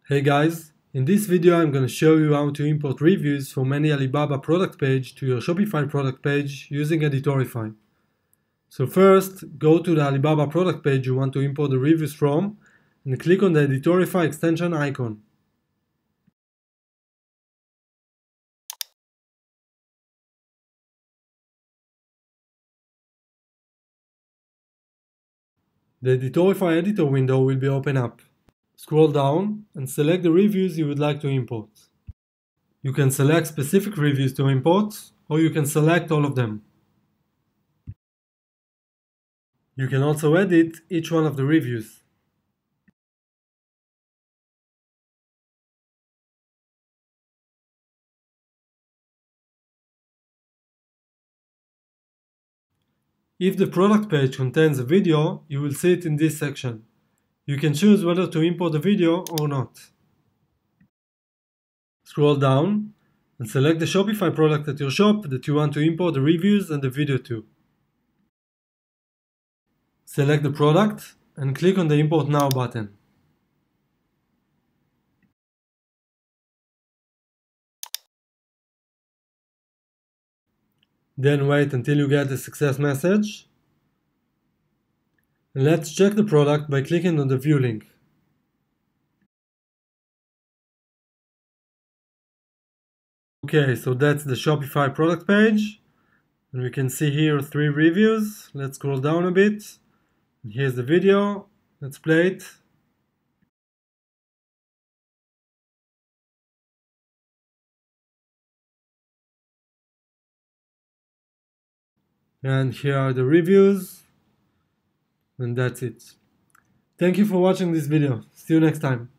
Hey guys, in this video I'm going to show you how to import reviews from any Alibaba product page to your Shopify product page using Editorify. So first, go to the Alibaba product page you want to import the reviews from and click on the Editorify extension icon. The Editorify editor window will be opened up. Scroll down and select the reviews you would like to import. You can select specific reviews to import, or you can select all of them. You can also edit each one of the reviews. If the product page contains a video, you will see it in this section. You can choose whether to import the video or not. Scroll down and select the Shopify product at your shop that you want to import the reviews and the video to. Select the product and click on the Import Now button. Then wait until you get a success message. And let's check the product by clicking on the View link. Okay, so that's the Shopify product page. And we can see here 3 reviews. Let's scroll down a bit. And here's the video. Let's play it. And here are the reviews. And that's it. Thank you for watching this video. See you next time.